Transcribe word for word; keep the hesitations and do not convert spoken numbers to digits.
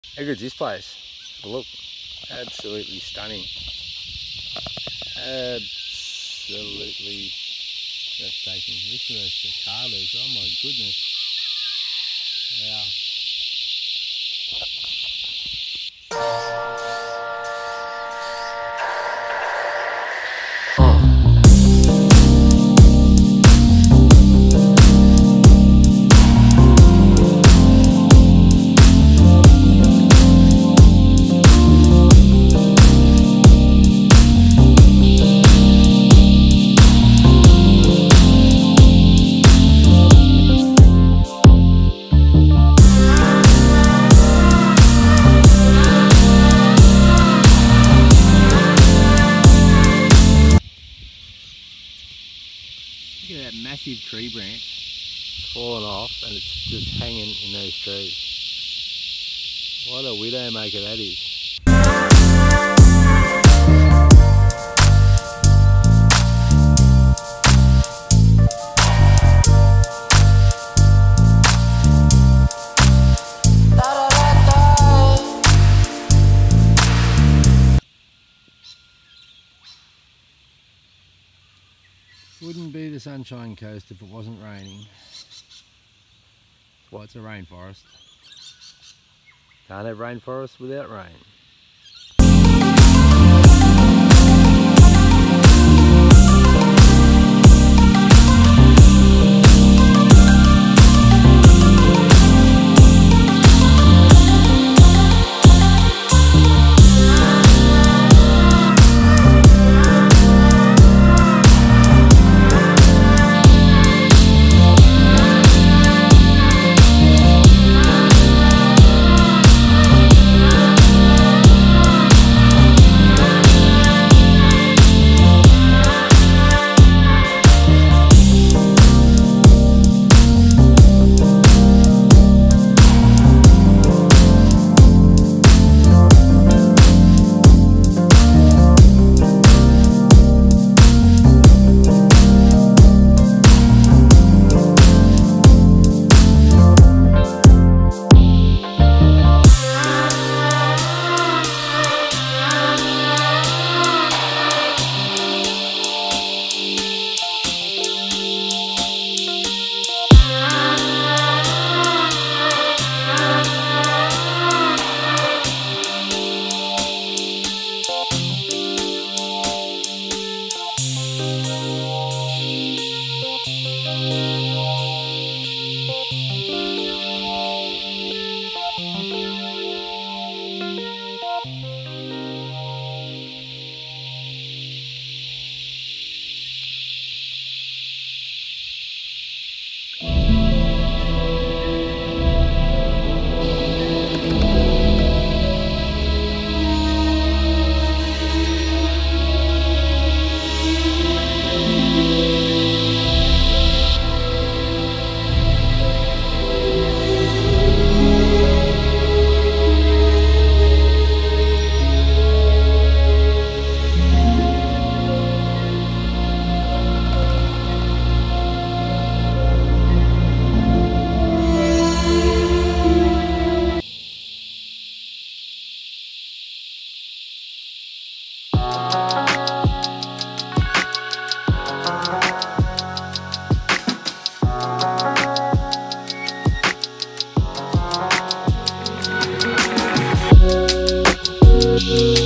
How good's this place? Have a look. Absolutely stunning. Absolutely breathtaking. Listen to those cicadas. Oh my goodness. Wow. Look at that massive tree branch fallen off and it's just hanging in those trees. What a widowmaker that is. Wouldn't be the Sunshine Coast if it wasn't raining. Well, it's a rainforest. Can't have rainforest without rain. We'll be right back.